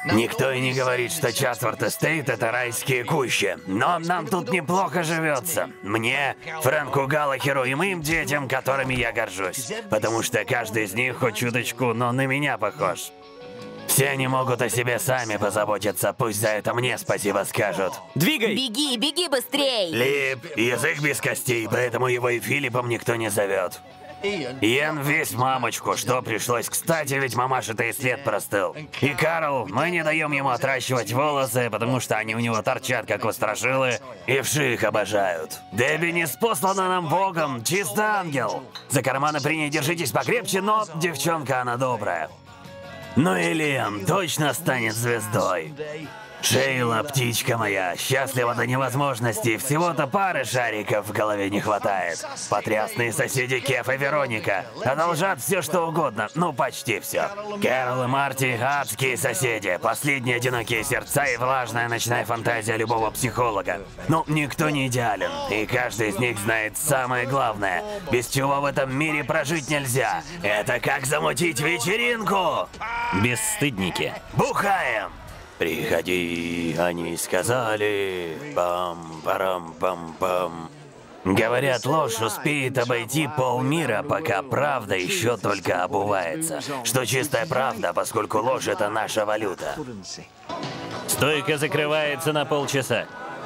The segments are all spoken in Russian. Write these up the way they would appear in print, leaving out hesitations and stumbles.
Никто и не говорит, что Чатворт Эстейт — это райские кущи. Но нам тут неплохо живется. Мне, Фрэнку Галлахеру и моим детям, которыми я горжусь. Потому что каждый из них хоть чуточку, но на меня похож. Все они могут о себе сами позаботиться, пусть за это мне спасибо скажут. Двигай! Беги, беги быстрей! Лип, язык без костей, поэтому его и Филиппом никто не зовет. Иэн весь в мамочку, что пришлось кстати, ведь мамаша-то и след простыл. И Карл, мы не даем ему отращивать волосы, потому что они у него торчат, как у страшилы, и вши их обожают. Дебби не спослана нам богом, чисто ангел. За карманы при ней держитесь покрепче, но девчонка она добрая. Ну и Лиам точно станет звездой. Шейла, птичка моя, счастлива до невозможности, всего-то пары шариков в голове не хватает. Потрясные соседи Кеф и Вероника одолжат все что угодно, ну почти все. Кэрол и Марти — адские соседи, последние одинокие сердца и влажная ночная фантазия любого психолога. Ну, никто не идеален, и каждый из них знает самое главное, без чего в этом мире прожить нельзя. Это как замутить вечеринку! Бесстыдники. Бухаем! Приходи, они сказали, пам-парам-пам-пам. Говорят, ложь успеет обойти полмира, пока правда еще только обувается. Что чистая правда, поскольку ложь — это наша валюта. Стойка закрывается на полчаса.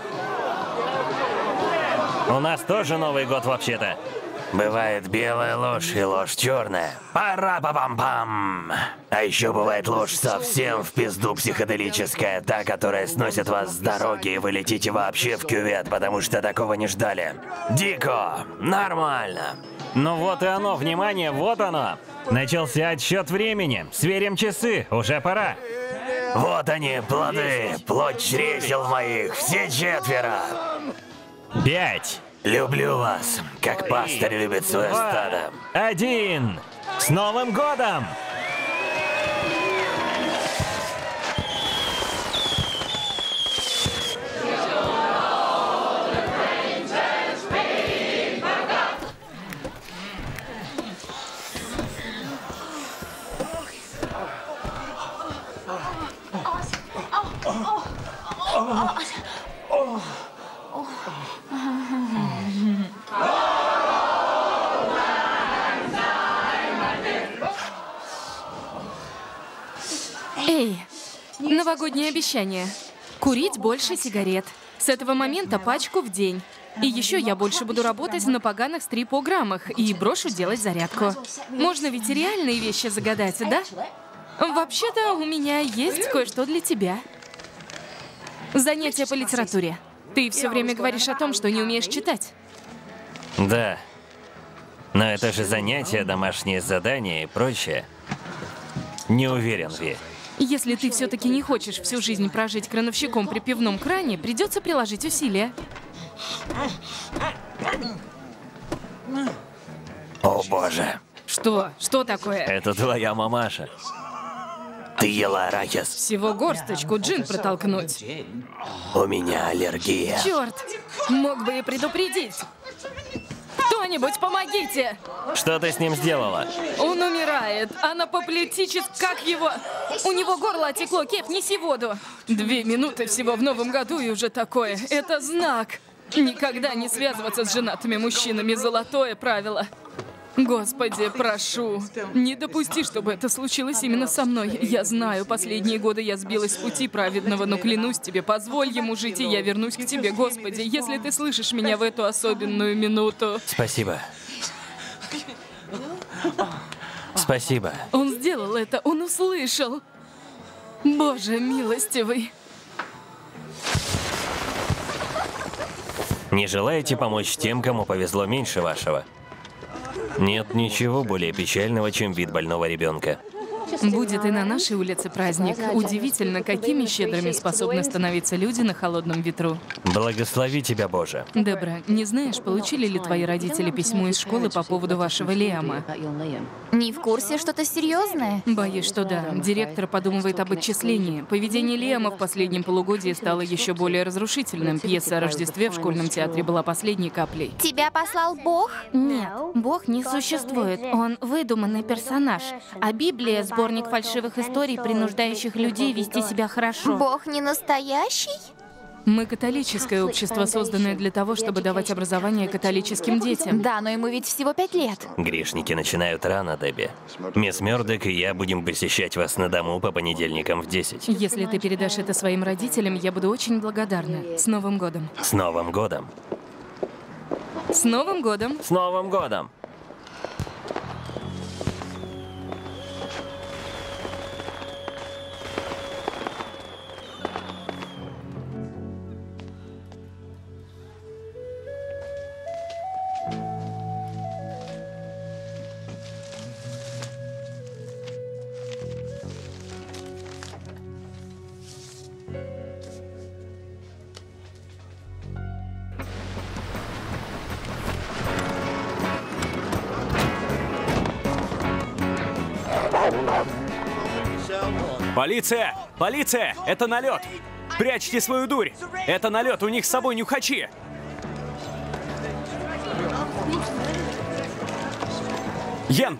У нас тоже Новый год вообще-то. Бывает белая ложь и ложь черная. Пара-па-пам-пам. А еще бывает ложь совсем в пизду психоделическая, та, которая сносит вас с дороги, и вы летите вообще в кювет, потому что такого не ждали. Дико, нормально. Ну вот и оно, внимание, вот оно. Начался отсчет времени. Сверим часы, уже пора. Вот они, плоды, плоть чресел моих, все четверо. 5. Люблю вас, как пастырь любит свое стадо. 1. С Новым годом! Эй, новогоднее обещание. Курить больше сигарет. С этого момента пачку в день. И еще я больше буду работать на поганых стрипограммах и брошу делать зарядку. Можно ведь и реальные вещи загадать, да? Вообще-то у меня есть кое-что для тебя. Занятие по литературе. Ты все время говоришь о том, что не умеешь читать. Да. Но это же занятие, домашнее задание и прочее. Не уверен, Ви. Если ты все-таки не хочешь всю жизнь прожить крановщиком при пивном кране, придется приложить усилия. О боже. Что? Что такое? Это твоя мамаша. Ты ела арахис? Всего горсточку джин протолкнуть. У меня аллергия. Черт! Мог бы и предупредить. Кто-нибудь помогите! Что ты с ним сделала? Он умирает. Анапоплетический, как его? У него горло отекло. Кеп, неси воду. 2 минуты всего в новом году и уже такое. Это знак. Никогда не связываться с женатыми мужчинами. Золотое правило. Господи, прошу, не допусти, чтобы это случилось именно со мной. Я знаю, последние годы я сбилась с пути праведного, но клянусь тебе, позволь ему жить, и я вернусь к тебе, Господи, если ты слышишь меня в эту особенную минуту. Спасибо. Спасибо. Он сделал это, он услышал. Боже милостивый. Не желаете помочь тем, кому повезло меньше вашего? Нет ничего более печального, чем вид больного ребенка. Будет и на нашей улице праздник. Удивительно, какими щедрыми способны становиться люди на холодном ветру. Благослови тебя, Боже. Дебра, не знаешь, получили ли твои родители письмо из школы по поводу вашего Лиама? Не в курсе, что-то серьезное? Боюсь, что да. Директор подумывает об отчислении. Поведение Лиама в последнем полугодии стало еще более разрушительным. Пьеса о Рождестве в школьном театре была последней каплей. Тебя послал Бог? Нет, Бог не существует. Он выдуманный персонаж. А Библия с сборник фальшивых историй, принуждающих людей вести себя хорошо. Бог не настоящий? Мы католическое общество, созданное для того, чтобы давать образование католическим детям. Да, но ему ведь всего 5 лет. Грешники начинают рано, Дебби. Мисс Мёрдок и я будем посещать вас на дому по понедельникам в 10. Если ты передашь это своим родителям, я буду очень благодарна. С Новым годом. С Новым годом! С Новым годом! С Новым годом! Полиция! Полиция! Это налет! Прячьте свою дурь! Это налет, у них с собой нюхачи! Йен!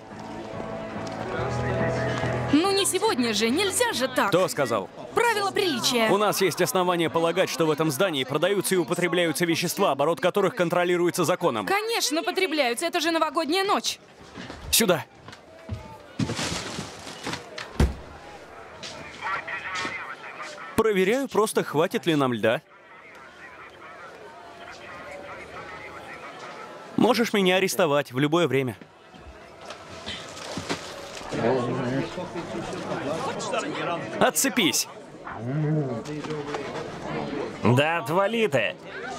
Ну не сегодня же, нельзя же так! Кто сказал? Правила приличия! У нас есть основания полагать, что в этом здании продаются и употребляются вещества, оборот которых контролируется законом. Конечно, потребляются, это же новогодняя ночь! Сюда! Проверяю, просто хватит ли нам льда. Можешь меня арестовать в любое время. Отцепись. Да отвали ты!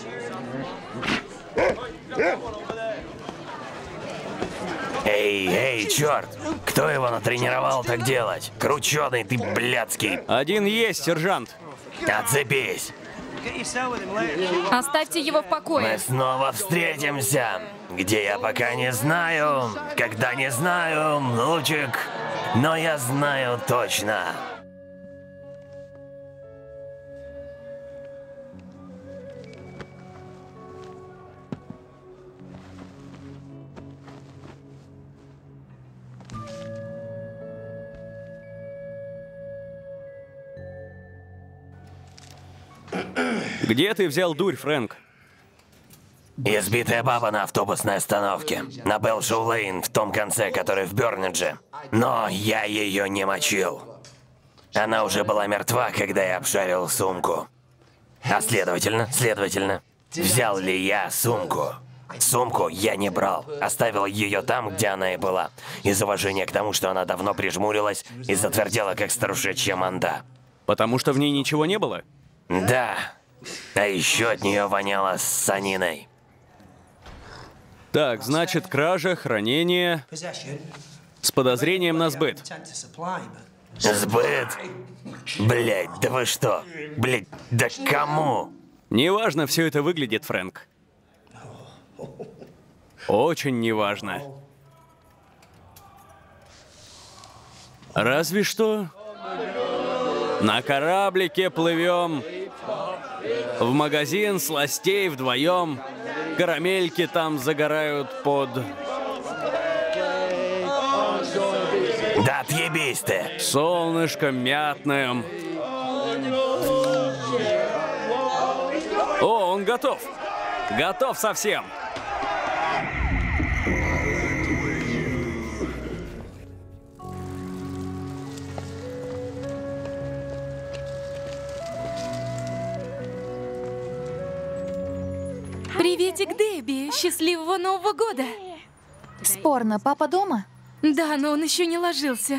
Эй, черт! Кто его натренировал так делать? Крученый ты, блядский! Один есть, сержант. Отцепись! Оставьте его в Мы покое! снова встретимся! Где я пока не знаю, когда не знаю, лучик, но я знаю точно. Где ты взял дурь, Фрэнк? Избитая баба на автобусной остановке. На Белшоу-Лейн, в том конце, который в Бёрнидже. Но я ее не мочил. Она уже была мертва, когда я обшарил сумку. А следовательно, взял ли я сумку? Сумку я не брал. Оставил ее там, где она и была. Из уважения к тому, что она давно прижмурилась и затвердела, как старушечья манда. Потому что в ней ничего не было? Да. А еще от нее воняло ссаниной. Так, значит, кража, хранение с подозрением на сбыт. Сбыт? Блять, да вы что? Блять, да кому? Неважно все это выглядит, Фрэнк. Очень неважно. Разве что на кораблике плывем, в магазин сластей вдвоем, карамельки там загорают под... Да отъебись ты! солнышком мятным. О, он готов! Готов совсем! Приветик, Дебби! Счастливого Нового года! Спорно, папа дома? Да, но он еще не ложился.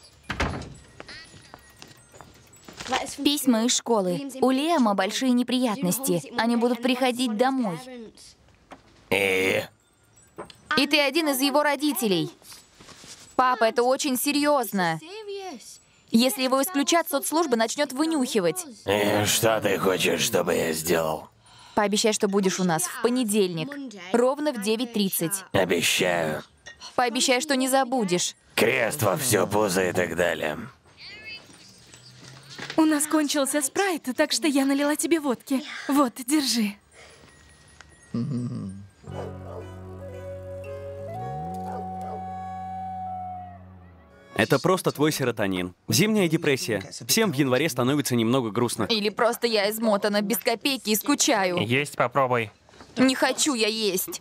Письма из школы. У Лиама большие неприятности. Они будут приходить домой. И ты один из его родителей. Папа, это очень серьезно. Если его исключат, соцслужба начнет вынюхивать. что ты хочешь, чтобы я сделал? Пообещай, что будешь у нас в понедельник. Ровно в 9:30. Обещаю. Пообещай, что не забудешь. Крест во все пузо и так далее. У нас кончился спрайт, так что я налила тебе водки. Вот, держи. Это просто твой серотонин. Зимняя депрессия. Всем в январе становится немного грустно. Или просто я измотана без копейки и скучаю. Есть попробуй. Не хочу я есть.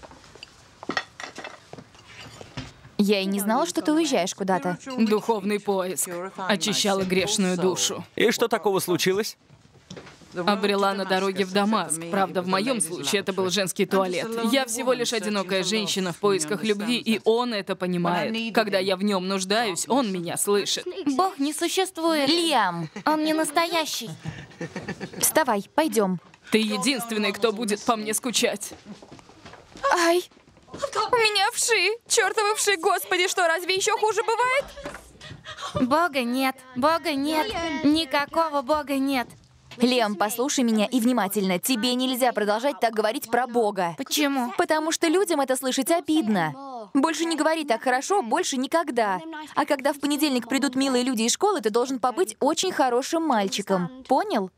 Я и не знала, что ты уезжаешь куда-то. Духовный поиск. Очищала грешную душу. И что такого случилось? Обрела на дороге в Дамаск. Правда, в моем случае это был женский туалет. Я всего лишь одинокая женщина в поисках любви, и он это понимает. Когда я в нем нуждаюсь, он меня слышит. Бог не существует. Лиам, Он не настоящий. вставай, пойдем. Ты единственный, кто будет по мне скучать. Ай, у меня вши. Чёртовы вши, господи, что, разве еще хуже бывает? Бога нет. Бога нет. Никакого Бога нет. Лем, послушай меня и внимательно. Тебе нельзя продолжать так говорить про Бога. Почему? Потому что людям это слышать обидно. Больше не говори так хорошо, больше никогда. А когда в понедельник придут милые люди из школы, ты должен побыть очень хорошим мальчиком. Понял?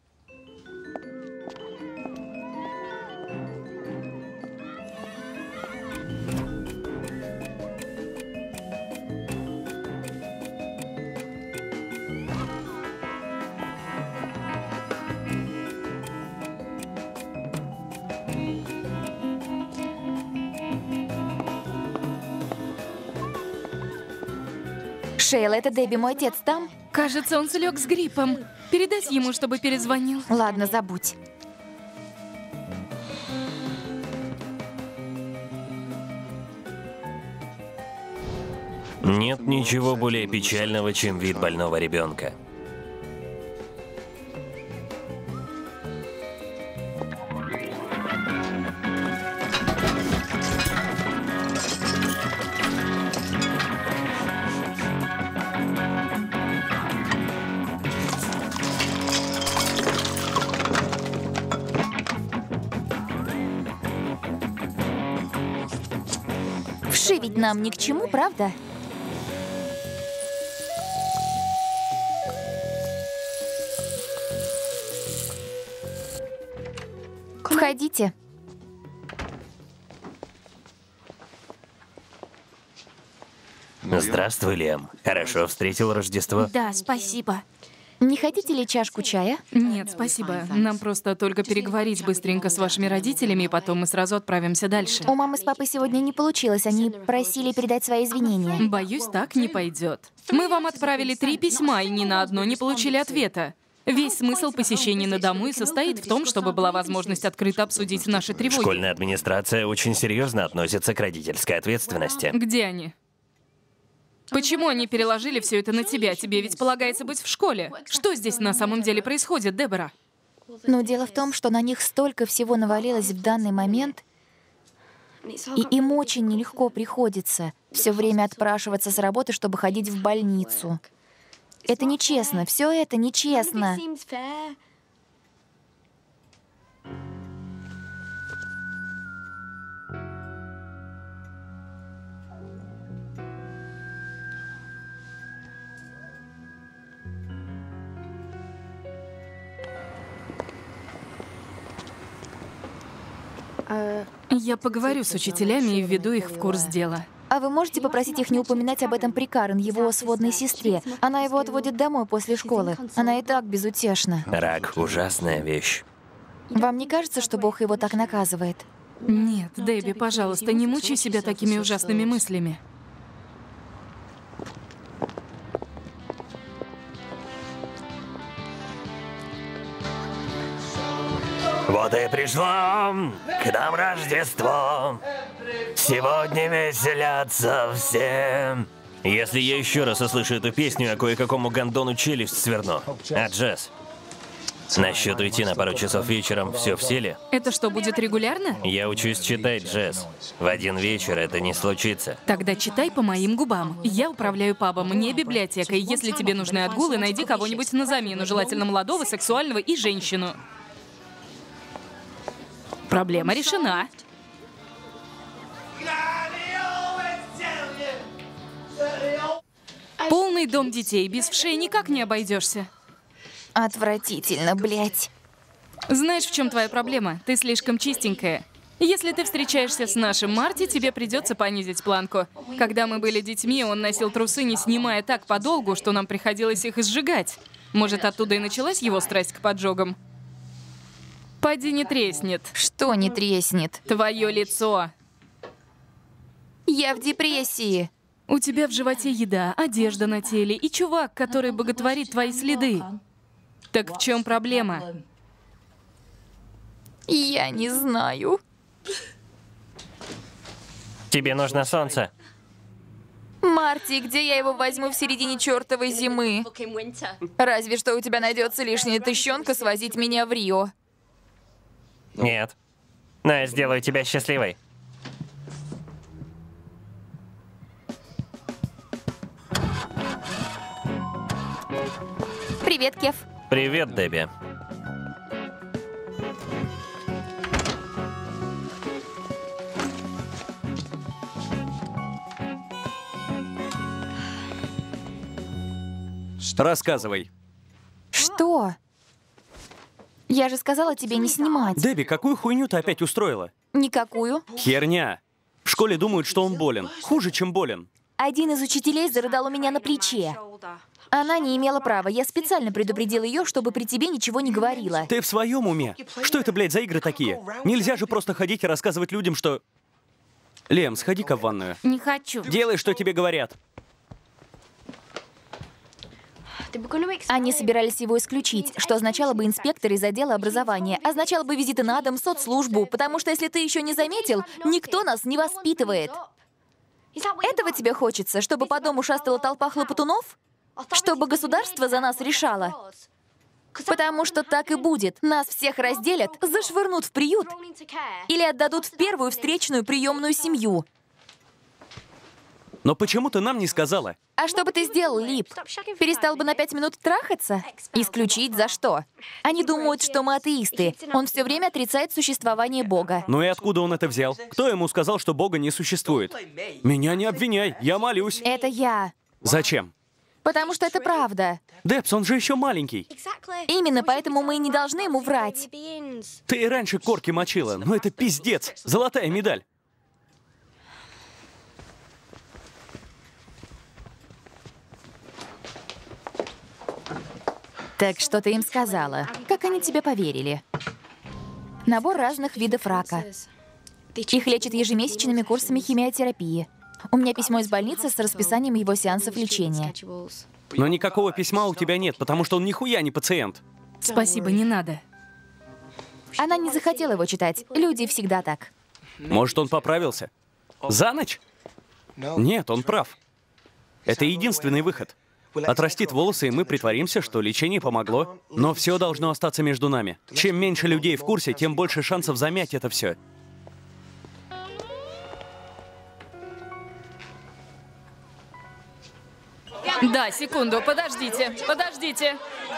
Шейла, это Дебби, мой отец там? Кажется, он слег с гриппом. Передать ему, чтобы перезвонил. Ладно, забудь. Нет ничего более печального, чем вид больного ребенка. Вши ведь нам ни к чему, правда? Входите. Здравствуй, Лем. Хорошо встретил Рождество? Да, спасибо. Не хотите ли чашку чая? Нет, спасибо. Нам просто только переговорить быстренько с вашими родителями, и потом мы сразу отправимся дальше. У мамы с папой сегодня не получилось. Они просили передать свои извинения. Боюсь, так не пойдет. Мы вам отправили 3 письма, и ни на одно не получили ответа. Весь смысл посещения на дому и состоит в том, чтобы была возможность открыто обсудить наши тревоги. Школьная администрация очень серьезно относится к родительской ответственности. Где они? Почему они переложили все это на тебя? Тебе ведь полагается быть в школе. Что здесь на самом деле происходит, Дебора? Но дело в том, что на них столько всего навалилось в данный момент, и им очень нелегко приходится все время отпрашиваться с работы, чтобы ходить в больницу. Это нечестно, все это нечестно. Я поговорю с учителями и введу их в курс дела. А вы можете попросить их не упоминать об этом при Карен, его сводной сестре? Она его отводит домой после школы. Она и так безутешна. Рак — ужасная вещь. Вам не кажется, что Бог его так наказывает? Нет, Дебби, пожалуйста, не мучай себя такими ужасными мыслями. Вот и пришло к нам Рождество. Сегодня веселятся все. Если я еще раз услышу эту песню, я кое-какому гондону челюсть сверну. А Джесс, насчет уйти на пару часов вечером, все в силе? Это что, будет регулярно? Я учусь читать, Джесс. В один вечер это не случится. Тогда читай по моим губам. Я управляю пабом, не библиотекой. Если тебе нужны отгулы, найди кого-нибудь на замену, желательно молодого, сексуального и женщину. Проблема решена. Полный дом детей, без вшей никак не обойдешься. Отвратительно, блядь. Знаешь, в чем твоя проблема? Ты слишком чистенькая. Если ты встречаешься с нашим Марти, тебе придется понизить планку. Когда мы были детьми, он носил трусы, не снимая так подолгу, что нам приходилось их изжигать. Может, оттуда и началась его страсть к поджогам? Поди не треснет. Что не треснет? Твое лицо. Я в депрессии. У тебя в животе еда, одежда на теле и чувак, который боготворит твои следы. Так в чем проблема? Я не знаю. Тебе нужно солнце. Марти, где я его возьму в середине чертовой зимы? Разве что у тебя найдется лишняя тыщенка свозить меня в Рио. Нет. Но я сделаю тебя счастливой. Привет, Кеф. Привет, Дебби. Рассказывай. Что? Я же сказала тебе не снимать. Дебби, какую хуйню ты опять устроила? Никакую. Херня. В школе думают, что он болен. Хуже, чем болен. Один из учителей зарыдал у меня на плече. Она не имела права. Я специально предупредила ее, чтобы при тебе ничего не говорила. Ты в своем уме? Что это, блядь, за игры такие? Нельзя же просто ходить и рассказывать людям, что... Лем, сходи-ка в ванную. Не хочу. Делай, что тебе говорят. Они собирались его исключить, что означало бы инспектор из отдела образования, означало бы визиты на дом, соцслужбу, потому что, если ты еще не заметил, никто нас не воспитывает. Этого тебе хочется, чтобы по дому шастала толпа хлопотунов? Чтобы государство за нас решало? Потому что так и будет. Нас всех разделят, зашвырнут в приют или отдадут в первую встречную приемную семью. Но почему ты нам не сказала? А что бы ты сделал, Лип? Перестал бы на 5 минут трахаться? Исключить за что? Они думают, что мы атеисты. Он все время отрицает существование Бога. Ну и откуда он это взял? Кто ему сказал, что Бога не существует? Меня не обвиняй, я молюсь. Это я. Зачем? Потому что это правда. Дебс, он же еще маленький. Именно поэтому мы и не должны ему врать. Ты и раньше корки мочила, но это пиздец. Золотая медаль. Так что ты им сказала? Как они тебе поверили? Набор разных видов рака. Их лечат ежемесячными курсами химиотерапии. У меня письмо из больницы с расписанием его сеансов лечения. Но никакого письма у тебя нет, потому что он нихуя не пациент. Спасибо, не надо. Она не захотела его читать. Люди всегда так. Может, он поправился? За ночь? Нет, он прав. Это единственный выход. Отрастит волосы, и мы притворимся, что лечение помогло. Но все должно остаться между нами. Чем меньше людей в курсе, тем больше шансов замять это все. Да, секунду, подождите, подождите.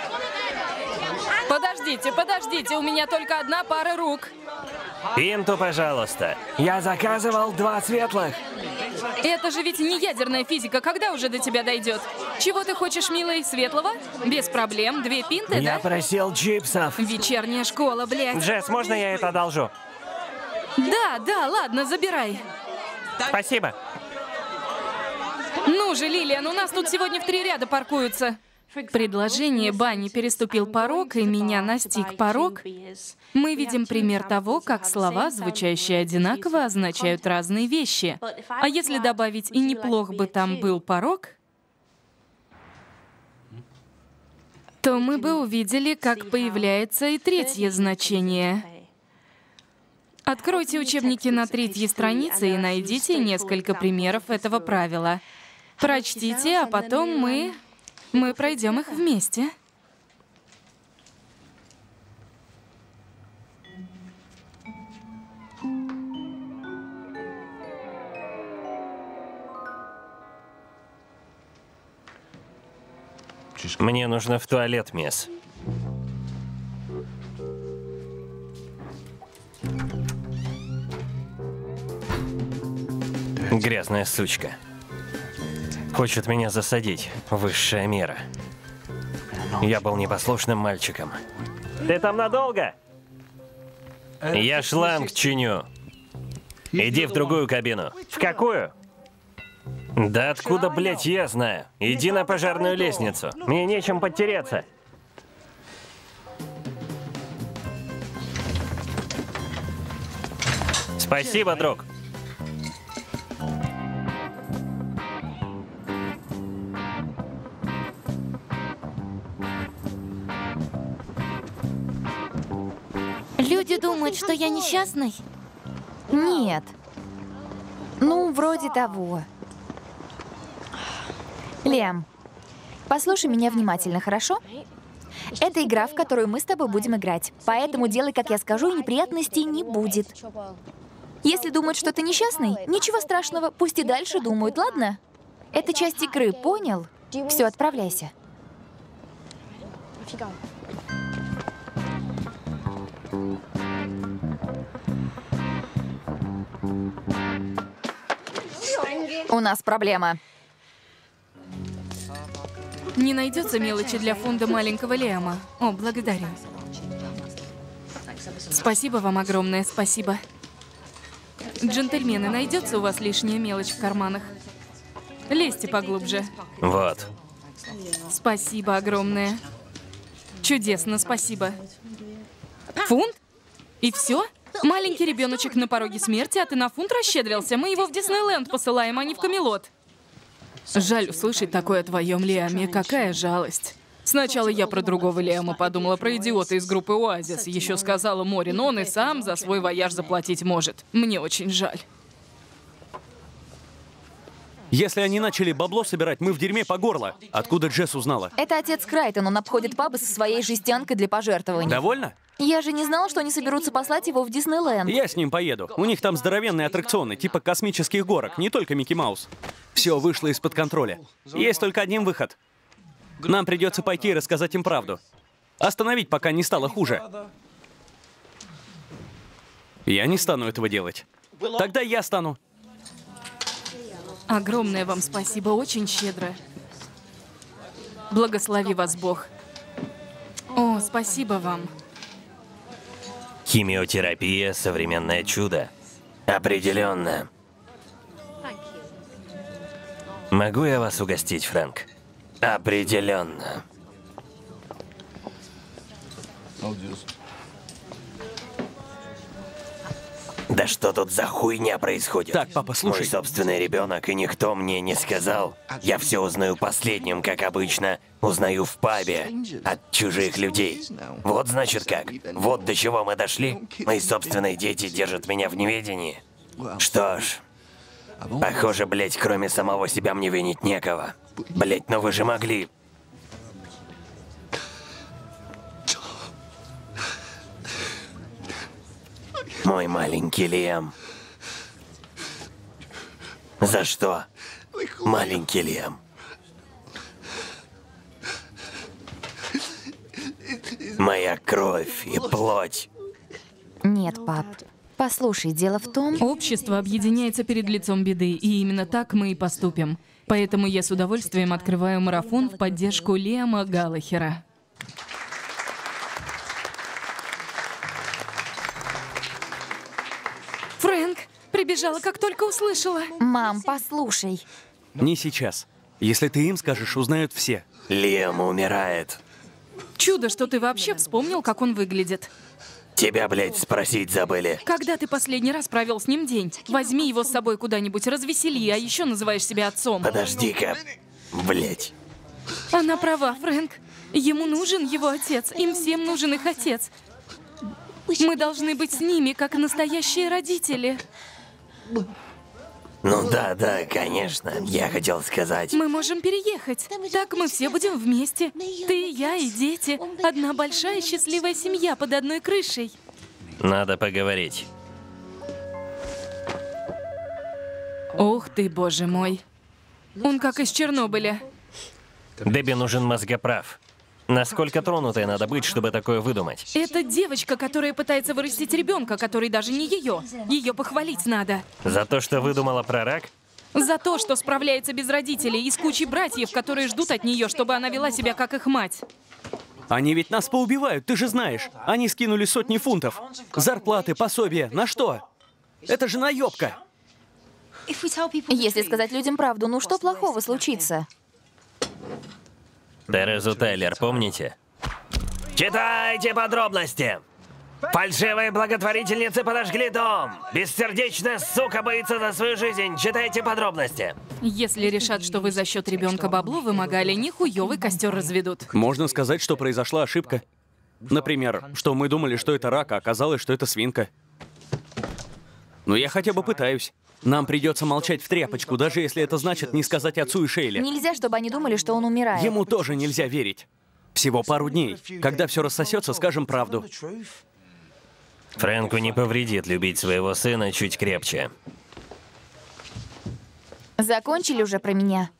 Подождите, у меня только одна пара рук. Пинту, пожалуйста. Я заказывал 2 светлых. Это же ведь не ядерная физика, когда уже до тебя дойдет? Чего ты хочешь, милый, светлого? Без проблем, 2 пинты, Я да? просил чипсов. Вечерняя школа, блядь. Джесс, можно я это одолжу? Да, ладно, забирай. Спасибо. Ну же, Лилиан, у нас тут сегодня в 3 ряда паркуются. Предложение Банни переступил порог, и меня настиг порог. Мы видим пример того, как слова, звучащие одинаково, означают разные вещи. А если добавить «и неплох бы там был порог», то мы бы увидели, как появляется и 3-е значение. Откройте учебники на 3-й странице и найдите несколько примеров этого правила. Прочтите, а потом мы пройдем их вместе. Мне нужно в туалет, мисс. Грязная сучка. Хочет меня засадить. Высшая мера. Я был непослушным мальчиком. Ты там надолго? Я шланг чиню. Иди в другую кабину. В какую? Да откуда, блядь, я знаю? Иди на пожарную лестницу. Мне нечем подтереться. Спасибо, друг. Люди думают, что я несчастный? Нет. Ну, вроде того. Лиам, послушай меня внимательно, хорошо? Это игра, в которую мы с тобой будем играть. Поэтому делай, как я скажу, и неприятностей не будет. Если думают, что ты несчастный, ничего страшного, пусть и дальше думают, ладно? Это часть игры, понял? Все, отправляйся. У нас проблема. Не найдется мелочи для фонда маленького Лиама. О, благодарю. Спасибо вам огромное, спасибо. Джентльмены, найдется у вас лишняя мелочь в карманах? Лезьте поглубже. Вот. Спасибо огромное. Чудесно, спасибо. Фунт? И все? Маленький ребеночек на пороге смерти, а ты на фунт расщедрился? Мы его в Диснейленд посылаем, а не в Камелот. Жаль услышать такое о твоем Лиаме. Какая жалость. Сначала я про другого Лиама подумала, про идиота из группы Оазис. Еще сказала Мори, но он и сам за свой вояж заплатить может. Мне очень жаль. Если они начали бабло собирать, мы в дерьме по горло. Откуда Джесс узнала? Это отец Крайтон, он обходит пабы со своей жестянкой для пожертвований. Довольно? Я же не знала, что они соберутся послать его в Диснейленд. Я с ним поеду. У них там здоровенные аттракционы, типа космических горок, не только Микки Маус. Все вышло из-под контроля. Есть только один выход. Нам придется пойти и рассказать им правду. Остановить, пока не стало хуже. Я не стану этого делать. Тогда я стану. Огромное вам спасибо, очень щедро. Благослови вас Бог. О, спасибо вам. Химиотерапия — современное чудо. Определенно. Могу я вас угостить, Фрэнк? Определенно. Да что тут за хуйня происходит? Так, папа, слушай. Мой собственный ребенок, и никто мне не сказал. Я все узнаю последним, как обычно. Узнаю в пабе. От чужих людей. Вот значит как. Вот до чего мы дошли. Мои собственные дети держат меня в неведении. Что ж. Похоже, блять, кроме самого себя мне винить некого. Блять, но вы же могли. Мой маленький Лиам. За что, маленький Лиам? Моя кровь и плоть. Нет, пап. Послушай, дело в том... Общество объединяется перед лицом беды, и именно так мы и поступим. Поэтому я с удовольствием открываю марафон в поддержку Лиама Галлахера. Фрэнк, прибежала, как только услышала. Мам, послушай. Не сейчас. Если ты им скажешь, узнают все. Лиам умирает. Чудо, что ты вообще вспомнил, как он выглядит. Тебя, блядь, спросить забыли. Когда ты последний раз провел с ним день? Возьми его с собой куда-нибудь, развесели, а еще называешь себя отцом. Подожди-ка, блядь. Она права, Фрэнк. Ему нужен его отец. Им всем нужен их отец. Мы должны быть с ними, как настоящие родители. Ну да, конечно. Я хотел сказать. Мы можем переехать. Так мы все будем вместе. Ты, я и дети. Одна большая счастливая семья под одной крышей. Надо поговорить. Ох ты, боже мой. Он как из Чернобыля. Дебби нужен мозгоправ. Насколько тронутой надо быть, чтобы такое выдумать? Это девочка, которая пытается вырастить ребенка, который даже не ее. Ее похвалить надо. За то, что выдумала про рак? За то, что справляется без родителей и с кучей братьев, которые ждут от нее, чтобы она вела себя как их мать. Они ведь нас поубивают, ты же знаешь. Они скинули сотни фунтов. Зарплаты, пособия. На что? Это же наебка! Если сказать людям правду, ну что плохого случится? Терезу Тайлер, помните? Читайте подробности! Фальшивые благотворительницы подожгли дом! Бессердечная сука боится за свою жизнь! Читайте подробности! Если решат, что вы за счет ребенка бабло вымогали, нихуёвый костер разведут. Можно сказать, что произошла ошибка. Например, что мы думали, что это рак, а оказалось, что это свинка. Но я хотя бы пытаюсь. Нам придется молчать в тряпочку, даже если это значит не сказать отцу и Шейле. Нельзя, чтобы они думали, что он умирает. Ему тоже нельзя верить. Всего пару дней. Когда все рассосется, скажем правду. Фрэнку не повредит любить своего сына чуть крепче. Закончили уже про меня?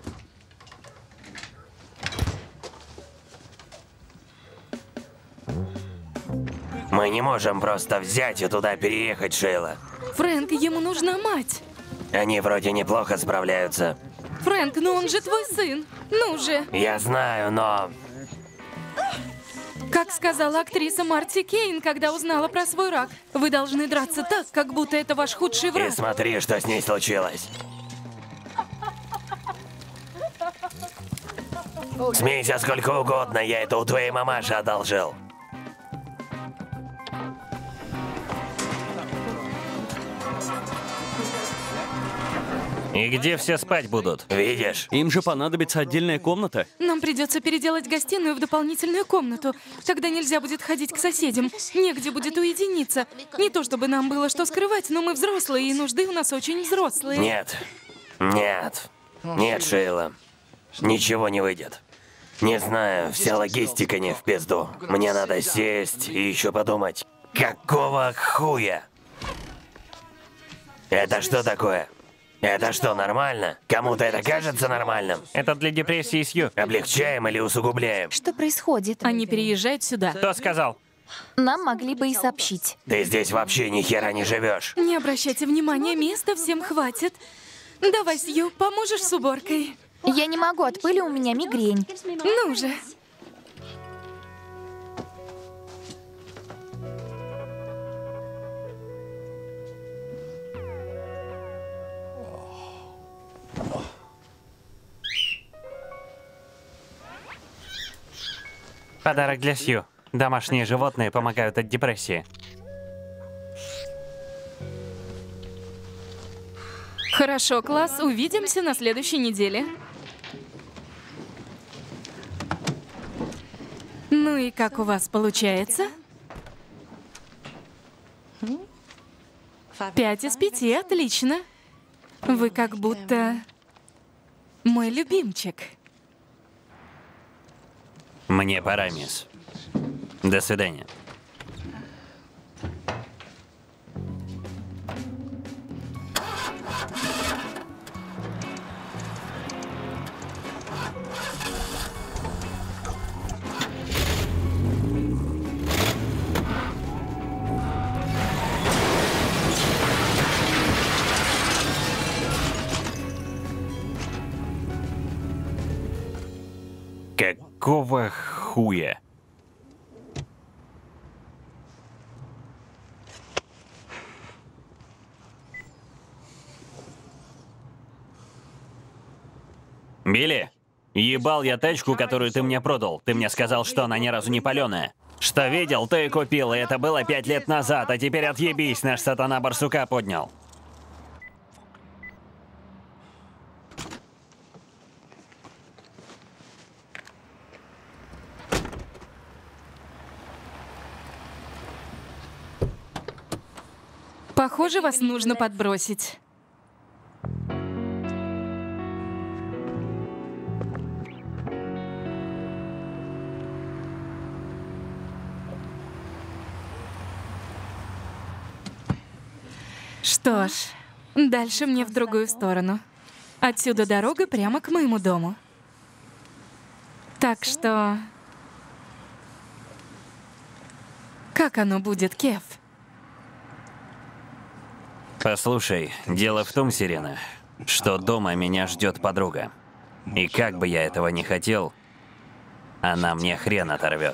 Мы не можем просто взять и туда переехать, Шейла. Фрэнк, ему нужна мать. Они вроде неплохо справляются. Фрэнк, ну он же твой сын. Ну же. Я знаю, но... Как сказала актриса Марти Кейн, когда узнала про свой рак, вы должны драться так, как будто это ваш худший И враг. смотри, что с ней случилось. Смейся сколько угодно, я это у твоей мамаши одолжил. И где все спать будут? Видишь? Им же понадобится отдельная комната. Нам придется переделать гостиную в дополнительную комнату. Тогда нельзя будет ходить к соседям. Негде будет уединиться. Не то чтобы нам было что скрывать, но мы взрослые, и нужды у нас очень взрослые. Нет. Нет. Нет, Шейла. Ничего не выйдет. Не знаю, вся логистика не в пизду. Мне надо сесть и еще подумать. Какого хуя? Это что такое? Это что, нормально? Кому-то это кажется нормальным? Это для депрессии, Сью. Облегчаем или усугубляем? Что происходит? Они переезжают сюда. Кто сказал? Нам могли бы и сообщить. Ты здесь вообще ни хера не живешь. Не обращайте внимания, места всем хватит. Давай, Сью, поможешь с уборкой? Я не могу, от пыли у меня мигрень. Ну же. Подарок для Сью. Домашние животные помогают от депрессии. Хорошо, класс, увидимся на следующей неделе. Ну и как у вас получается? 5 из 5, отлично. Вы как будто мой любимчик. Мне пора, мисс. До свидания. Какого хуя? Билли, ебал я тачку, которую ты мне продал. Ты мне сказал, что она ни разу не паленая. Что видел, то и купил, и это было 5 лет назад, а теперь отъебись, наш сатана барсука поднял. Похоже, вас нужно подбросить. Что ж, дальше мне в другую сторону. Отсюда дорога прямо к моему дому. Так что... Как оно будет, Кев? Послушай, дело в том, Сирена, что дома меня ждет подруга. И как бы я этого не хотел, она мне хрен оторвет.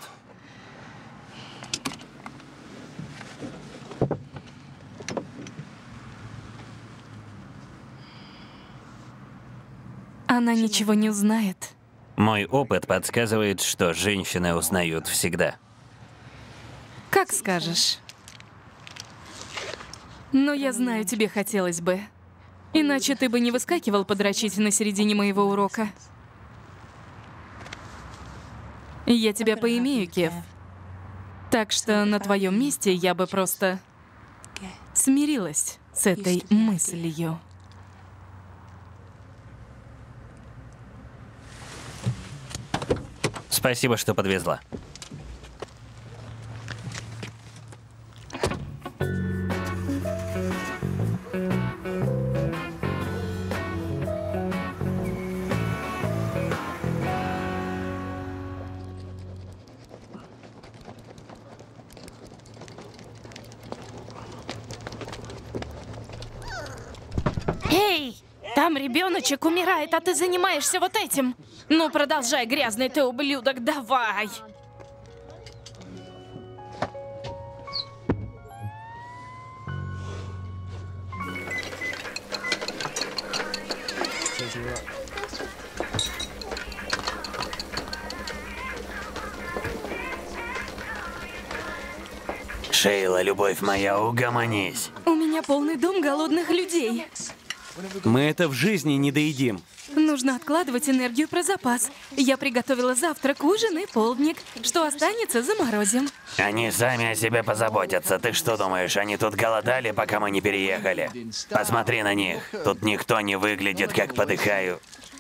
Она ничего не узнает. Мой опыт подсказывает, что женщины узнают всегда. Как скажешь. Но я знаю, тебе хотелось бы. Иначе ты бы не выскакивал подрочить на середине моего урока. Я тебя поимею, Кеф. Так что на твоем месте я бы просто смирилась с этой мыслью. Спасибо, что подвезла. Эй, там ребеночек умирает, а ты занимаешься вот этим. Ну, продолжай, грязный ты ублюдок, давай. Шейла, любовь моя, угомонись. У меня полный дом голодных людей. Мы это в жизни не доедим. Нужно откладывать энергию про запас. Я приготовила завтрак, ужин и полдник. Что останется, заморозим. Они сами о себе позаботятся. Ты что думаешь, они тут голодали, пока мы не переехали? Посмотри на них. Тут никто не выглядит, как подыхаю.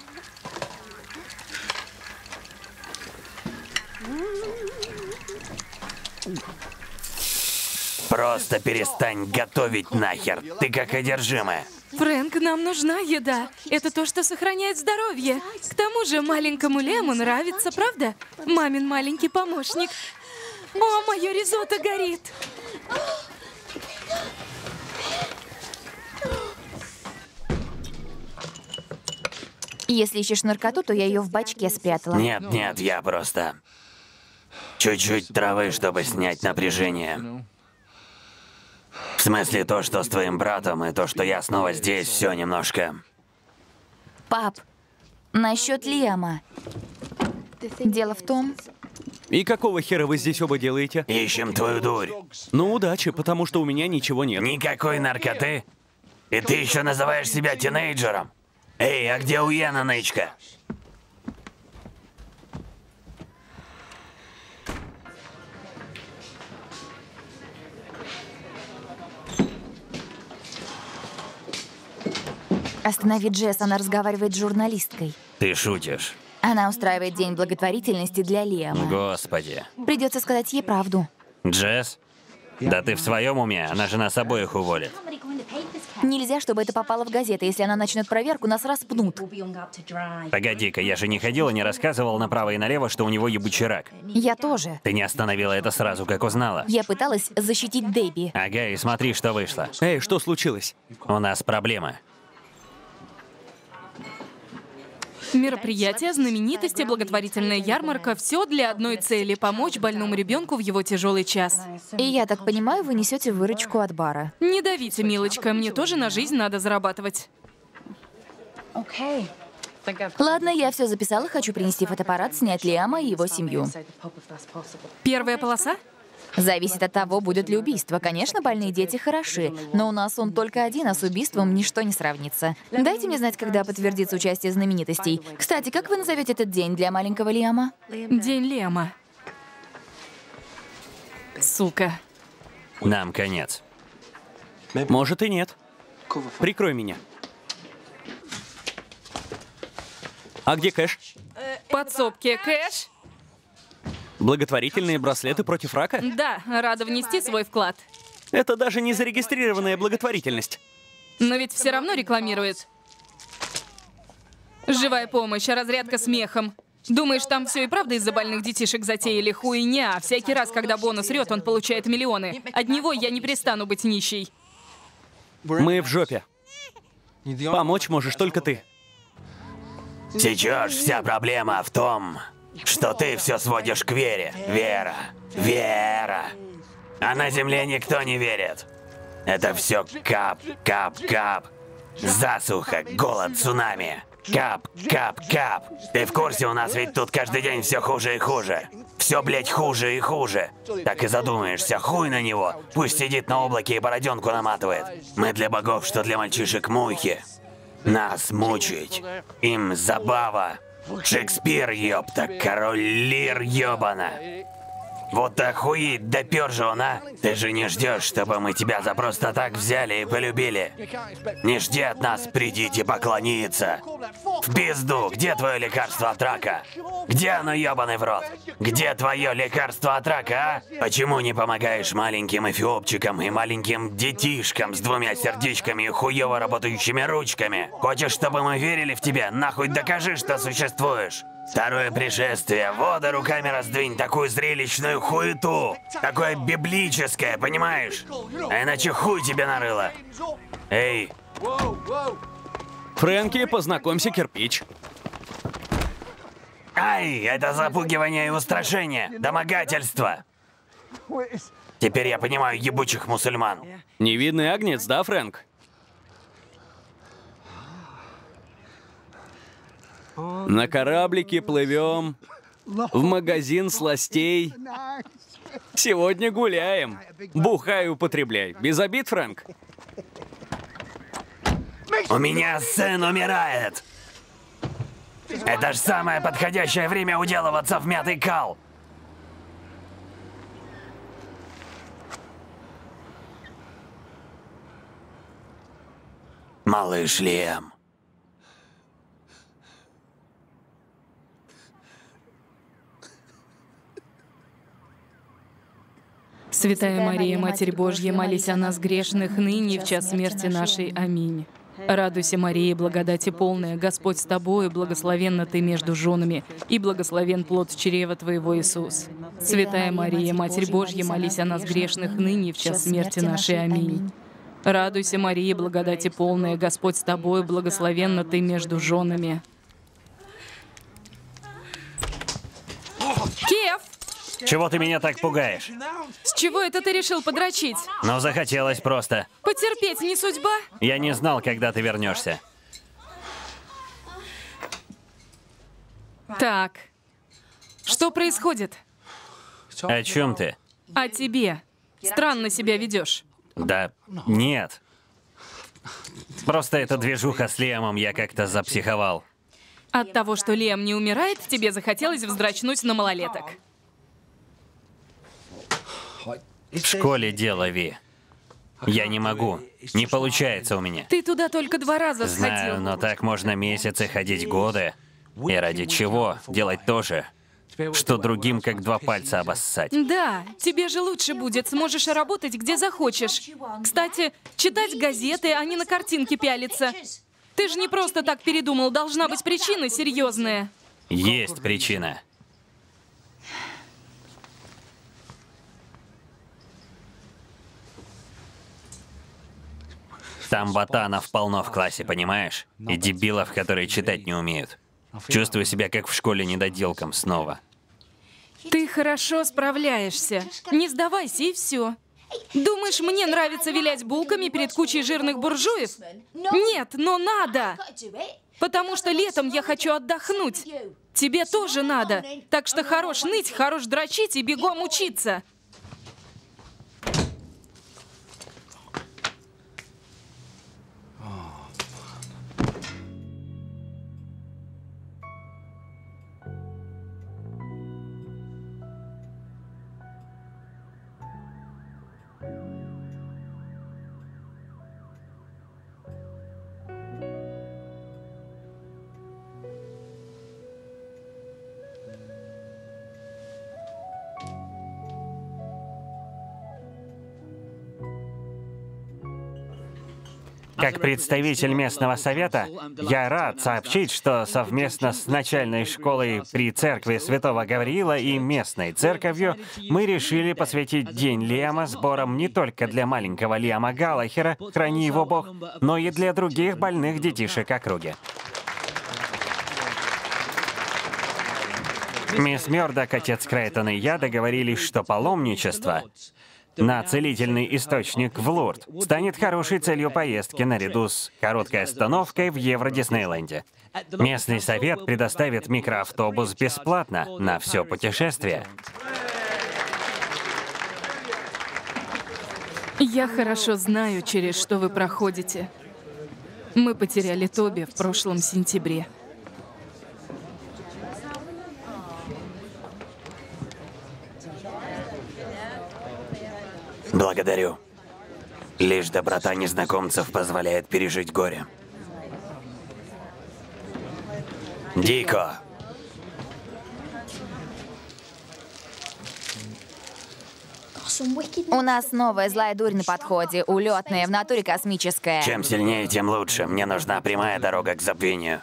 Просто перестань готовить нахер. Ты как одержимая. Фрэнк, нам нужна еда. Это то, что сохраняет здоровье. К тому же маленькому Лему нравится, правда? Мамин маленький помощник. О, мое ризотто горит. Если ищешь наркоту, то я ее в бачке спрятала. Нет, я просто... Чуть-чуть травы, чтобы снять напряжение. В смысле, то, что с твоим братом, и то, что я снова здесь, все немножко... Пап, насчет Лиама. Дело в том... И какого хера вы здесь оба делаете? Ищем твою дурь. Ну, удачи, потому что у меня ничего нет. Никакой наркоты? И ты еще называешь себя тинейджером? Эй, а где Уена, нычка? Останови Джесс, она разговаривает с журналисткой. Ты шутишь? Она устраивает день благотворительности для Лиама. Господи. Придется сказать ей правду. Джесс? Да ты в своем уме? Она же нас обоих уволит. Нельзя, чтобы это попало в газеты. Если она начнет проверку, нас распнут. Погоди-ка, я же не ходил и не рассказывал направо и налево, что у него ебучий рак. Я тоже. Ты не остановила это сразу, как узнала. Я пыталась защитить Дебби. Ага, и смотри, что вышло. Эй, что случилось? У нас проблема. Мероприятие, знаменитости, благотворительная ярмарка – все для одной цели – помочь больному ребенку в его тяжелый час. И я так понимаю, вы несете выручку от бара. Не давите, милочка, мне тоже на жизнь надо зарабатывать. Ладно, я все записала, хочу принести фотоаппарат, снять Лиама и его семью. Первая полоса? Зависит от того, будет ли убийство. Конечно, больные дети хороши, но у нас он только один, а с убийством ничто не сравнится. Дайте мне знать, когда подтвердится участие знаменитостей. Кстати, как вы назовете этот день для маленького Лиама? День Лема. Сука. Нам конец. Может и нет. Прикрой меня. А где кэш? Подсобки, кэш? Благотворительные браслеты против рака? Да, рада внести свой вклад. Это даже не зарегистрированная благотворительность. Но ведь все равно рекламирует. Живая помощь, разрядка смехом. Думаешь, там все и правда из-за больных детишек затеяли? Хуйня. Всякий раз, когда бонус рет, он получает миллионы. От него я не перестану быть нищей. Мы в жопе. Помочь можешь только ты. Сейчас вся проблема в том, что ты все сводишь к вере. Вера. Вера. А на земле никто не верит. Это все кап, кап, кап. Засуха, голод, цунами. Кап, кап, кап. Ты в курсе, у нас ведь тут каждый день все хуже и хуже. Все, блядь, хуже и хуже. Так и задумаешься, хуй на него. Пусть сидит на облаке и бороденку наматывает. Мы для богов, что для мальчишек мухи. Нас мучить. Им забава. Шекспир, ёпта, король Лир, ёбана. Вот охуеть, допер же он, а? Ты же не ждешь, чтобы мы тебя за просто так взяли и полюбили. Не жди от нас, придите поклониться. В пизду, где твое лекарство от рака? Где оно, ёбаный в рот? Где твое лекарство от рака, а? Почему не помогаешь маленьким эфиопчикам и маленьким детишкам с 2 сердечками и хуёво работающими ручками? Хочешь, чтобы мы верили в тебя? Нахуй докажи, что существуешь. Второе пришествие. Вода руками раздвинь такую зрелищную хуету. Такое библическое, понимаешь? А иначе хуй тебе нарыло. Эй. Фрэнки, познакомься, кирпич. Ай, это запугивание и устрашение. Домогательство. Теперь я понимаю ебучих мусульман. Невидный агнец, да, Фрэнк? На кораблике плывем, в магазин сластей. Сегодня гуляем. Бухай, употребляй. Без обид, Фрэнк? У меня сын умирает. Это ж самое подходящее время уделываться в мятый кал. Малыш Лиэм. Святая Мария, Матерь Божья, молись о нас грешных, ныне и в час смерти нашей. Аминь. Радуйся, Мария, благодати полная, Господь с тобою, благословенна ты между женами, и благословен плод чрева твоего, Иисус. Святая Мария, Матерь Божья, молись о нас грешных, ныне и в час смерти нашей. Аминь. Радуйся, Мария, благодати полная, Господь с тобою, благословенна ты между женами. Кеф! Чего ты меня так пугаешь? С чего это ты решил подрочить? Ну, захотелось просто. Потерпеть не судьба? Я не знал, когда ты вернешься. Так, что происходит? О чем ты? О тебе. Странно себя ведешь. Да нет. Просто эта движуха с Лиэмом, я как-то запсиховал. От того, что Лиэм не умирает, тебе захотелось вздрачнуть на малолеток. В школе дело, Ви. Я не могу. Не получается у меня. Ты туда только 2 раза сходил. Знаю, но так можно месяцы ходить, годы. И ради чего? Делать то же, что другим как 2 пальца обоссать. Да, тебе же лучше будет. Сможешь работать где захочешь. Кстати, читать газеты, а не на картинки пялиться. Ты же не просто так передумал. Должна быть причина серьезная. Есть причина. Там ботанов полно в классе, понимаешь? И дебилов, которые читать не умеют. Чувствую себя как в школе недоделком снова. Ты хорошо справляешься. Не сдавайся, и все. Думаешь, мне нравится вилять булками перед кучей жирных буржуев? Нет, но надо. Потому что летом я хочу отдохнуть. Тебе тоже надо. Так что хорош ныть, хорош дрочить и бегом учиться. Как представитель местного совета, я рад сообщить, что совместно с начальной школой при церкви Святого Гавриила и местной церковью мы решили посвятить День Лиэма сборам не только для маленького Лиама Галлахера, храни его Бог, но и для других больных детишек округи. Мисс Мёрдок, отец Крейтон и я договорились, что паломничество на целительный источник в Лурд станет хорошей целью поездки наряду с короткой остановкой в Евро-Диснейленде. Местный совет предоставит микроавтобус бесплатно на все путешествие. Я хорошо знаю, через что вы проходите. Мы потеряли Тоби в прошлом сентябре. Благодарю. Лишь доброта незнакомцев позволяет пережить горе. Дико. У нас новая злая дурь на подходе, улетная, в натуре космическая. Чем сильнее, тем лучше. Мне нужна прямая дорога к забвению.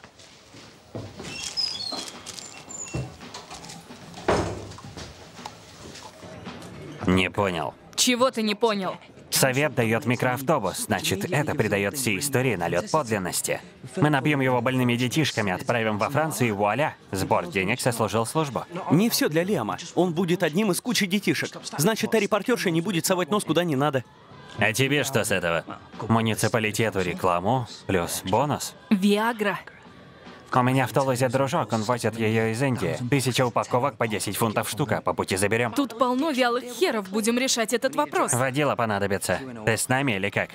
Не понял. Чего ты не понял? Совет дает микроавтобус, значит, это придает всей истории налет подлинности. Мы набьем его больными детишками, отправим во Францию и вуаля, сбор денег сослужил службу. Не все для Лиама. Он будет одним из кучи детишек. Значит, та репортерша не будет совать нос куда не надо. А тебе что с этого? Муниципалитету рекламу плюс бонус? Виагра. У меня в Тулузе дружок, он возит ее из Индии. 1000 упаковок по 10 фунтов штука, по пути заберем. Тут полно вялых херов, будем решать этот вопрос. Водила понадобится. Ты с нами или как?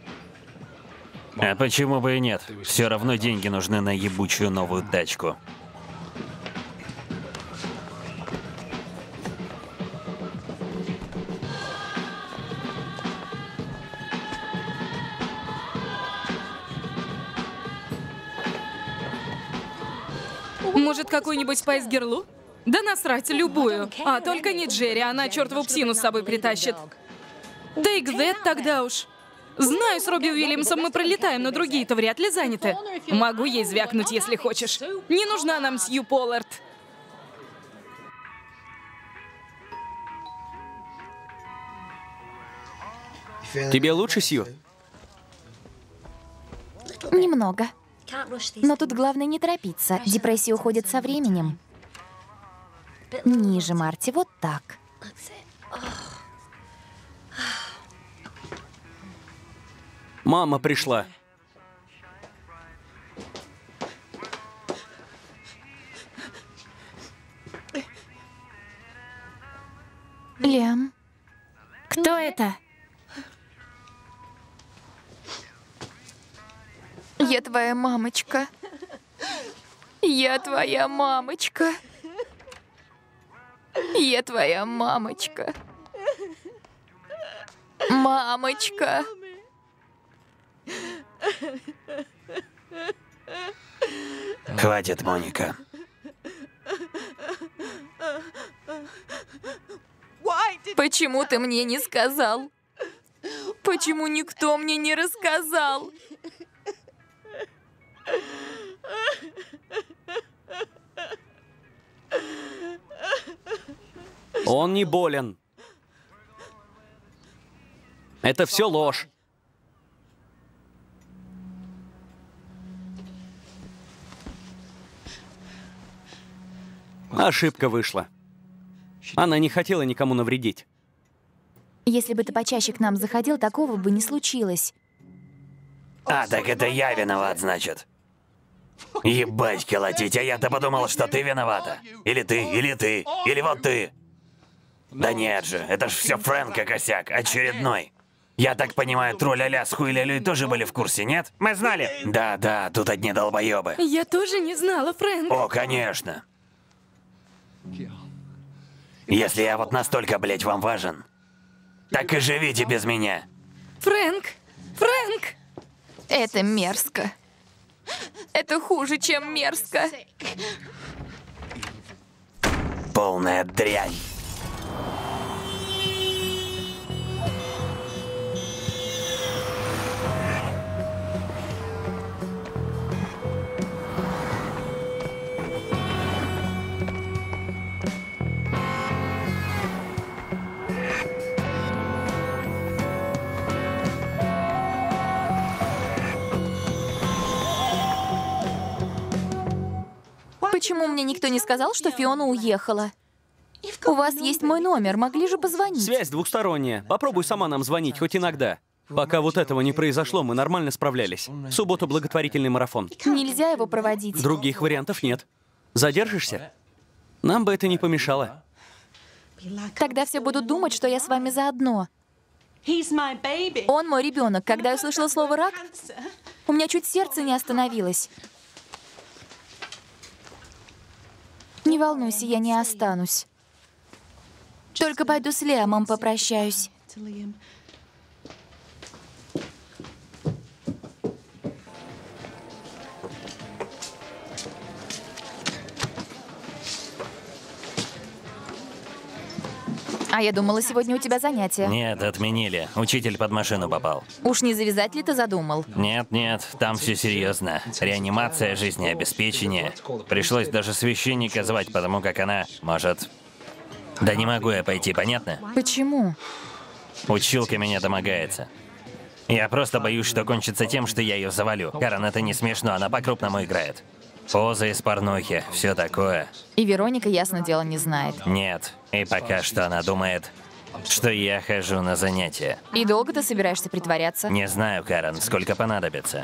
А почему бы и нет? Все равно деньги нужны на ебучую новую тачку. Может, какую-нибудь Спайс Герлу? Да насрать, любую. А только не Джерри, она чертову псину с собой притащит. Да и Гзет тогда уж. Знаю, с Робби Уильямсом мы пролетаем, но другие-то вряд ли заняты. Могу ей звякнуть, если хочешь. Не нужна нам Сью Поллард. Тебе лучше, Сью? Немного. Но тут главное не торопиться. Депрессия уходит со временем. Ниже, Марти, вот так. Мама пришла. Лиам. Кто это? Я твоя мамочка. Я твоя мамочка. Я твоя мамочка. Мамочка. Хватит, Моника. Почему ты мне не сказал? Почему никто мне не рассказал? Он не болен. Это все ложь. Ошибка вышла. Она не хотела никому навредить. Если бы ты почаще к нам заходил, такого бы не случилось. А, так это я виноват, значит. Ебать колотить, а я-то подумал, что ты виновата. Или ты, или вот ты. Да нет же, это ж все Фрэнка косяк, очередной. Я так понимаю, Тру-ля-ля с Хуй-ля-люй тоже были в курсе, нет? Мы знали. Да, тут одни долбоебы. Я тоже не знала, Фрэнк. О, конечно. Если я вот настолько, блять, вам важен, так и живите без меня. Фрэнк! Фрэнк! Это мерзко. Это хуже, чем мерзко. Полная дрянь. Почему мне никто не сказал, что Фиона уехала? У вас есть мой номер, могли же позвонить. Связь двухсторонняя. Попробуй сама нам звонить, хоть иногда. Пока вот этого не произошло, мы нормально справлялись. В субботу благотворительный марафон. Нельзя его проводить. Других вариантов нет. Задержишься? Нам бы это не помешало. Тогда все будут думать, что я с вами заодно. Он мой ребенок. Когда я услышала слово «рак», у меня чуть сердце не остановилось. Не волнуйся, я не останусь. Только пойду с Лиамом попрощаюсь. А я думала, сегодня у тебя занятия. Нет, отменили. Учитель под машину попал. Уж не завязать ли ты задумал? Нет, там все серьезно. Реанимация, жизнеобеспечение. Пришлось даже священника звать, потому как она может... Да не могу я пойти, понятно? Почему? Училка меня домогается. Я просто боюсь, что кончится тем, что я ее завалю. Карен, это не смешно, она по-крупному играет. Поза из порнухи, все такое. И Вероника, ясно дело, не знает. Нет, и пока что она думает, что я хожу на занятия. И долго ты собираешься притворяться? Не знаю, Карен, сколько понадобится.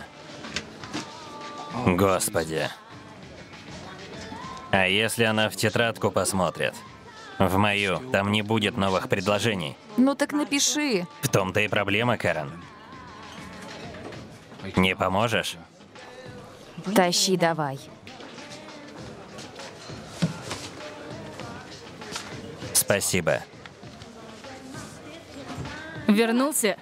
Господи. А если она в тетрадку посмотрит? В мою, там не будет новых предложений. Ну так напиши. В том-то и проблема, Карен. Не поможешь? Тащи давай. Спасибо. Вернулся?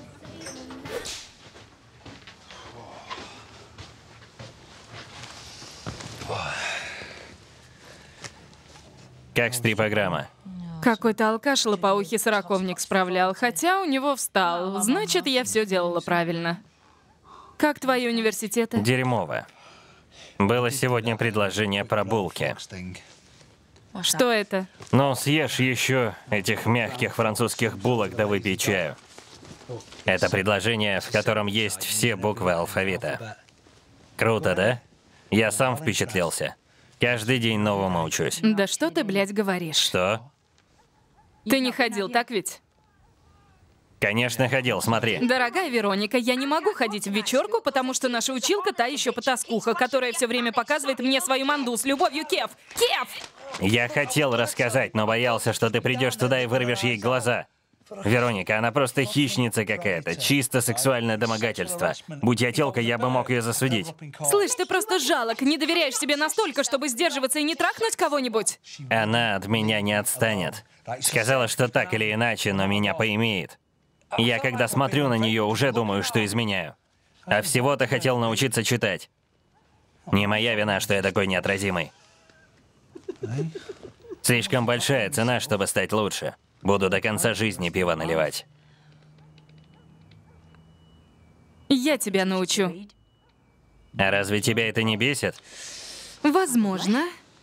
Как стрипограмма? Какой-то алкаш лопоухий сороковник справлял, хотя у него встал. Значит, я все делала правильно. Как твои университеты? Дерьмово. Было сегодня предложение про булки. Что это? Ну, съешь еще этих мягких французских булок, да выпей чаю. Это предложение, в котором есть все буквы алфавита. Круто, да? Я сам впечатлился. Каждый день новому учусь. Да что ты, блядь, говоришь? Что? Ты не ходил, так ведь? Конечно, ходил, смотри. Дорогая Вероника, я не могу ходить в вечерку, потому что наша училка та еще потаскуха, которая все время показывает мне свою манду с любовью, Кеф. Кеф! Я хотел рассказать, но боялся, что ты придешь туда и вырвешь ей глаза. Вероника, она просто хищница какая-то, чисто сексуальное домогательство. Будь я тёлка, я бы мог ее засудить. Слышь, ты просто жалок, не доверяешь себе настолько, чтобы сдерживаться и не трахнуть кого-нибудь? Она от меня не отстанет. Сказала, что так или иначе, но меня поимеет. Я, когда смотрю на нее, уже думаю, что изменяю. А всего-то хотел научиться читать. Не моя вина, что я такой неотразимый. Слишком большая цена, чтобы стать лучше. Буду до конца жизни пиво наливать. Я тебя научу. А разве тебя это не бесит? Возможно.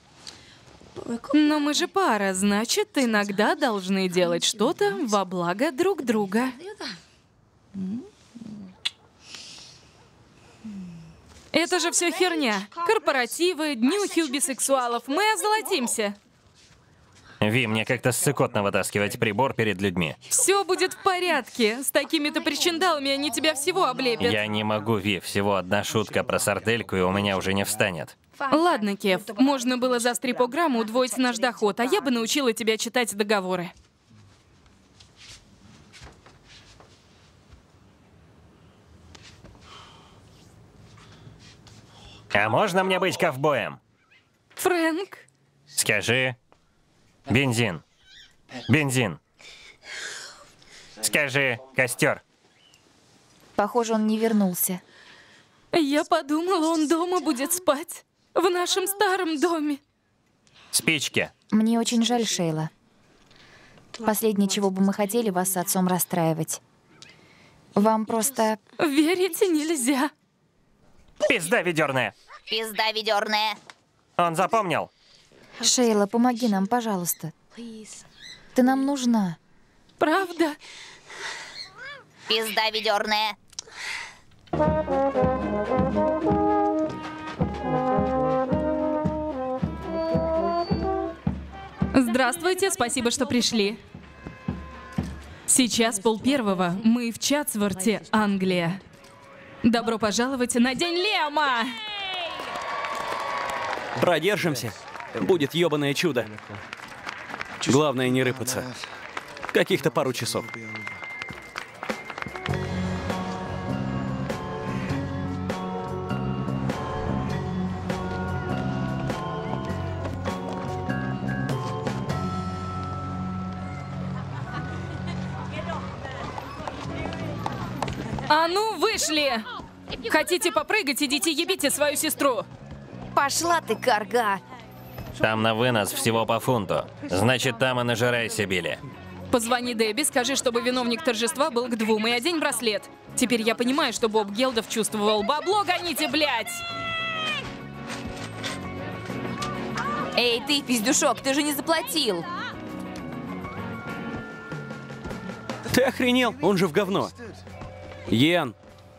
Но мы же пара, значит, иногда должны делать что-то во благо друг друга. Это же все херня. Корпоративы, днюхи у бисексуалов. Мы озолотимся. Ви, мне как-то ссыкотно вытаскивать прибор перед людьми. Все будет в порядке. С такими-то причиндалами они тебя всего облепят. Я не могу, Ви. Всего одна шутка про сардельку, и у меня уже не встанет. Ладно, Кеф, можно было за стрипограмму удвоить наш доход, а я бы научила тебя читать договоры. А можно мне быть ковбоем? Фрэнк? Скажи. Бензин. Бензин. Скажи, костер. Похоже, он не вернулся. Я подумала, он дома будет спать. В нашем старом доме. Спички. Мне очень жаль, Шейла. Последнее, чего бы мы хотели, вас с отцом расстраивать. Вам просто... Верить нельзя. Пизда ведерная. Пизда ведерная. Он запомнил. Шейла, помоги нам, пожалуйста. Ты нам нужна. Правда? Пизда ведерная. Здравствуйте, спасибо, что пришли. Сейчас 12:30. Мы в Чатсворте, Англия. Добро пожаловать на День Лиама! Продержимся. Будет ёбаное чудо. Главное не рыпаться. Каких-то пару часов. А ну, вышли! Хотите попрыгать, идите ебите свою сестру. Пошла ты, карга! Там на вынос всего по фунту. Значит, там и нажирайся, Билли. Позвони Дебби, скажи, чтобы виновник торжества был к 2, и одень браслет. Теперь я понимаю, что Боб Гелдов чувствовал. Бабло гоните, блядь! Эй, ты, пиздюшок, ты же не заплатил! Ты охренел? Он же в говно. Йен.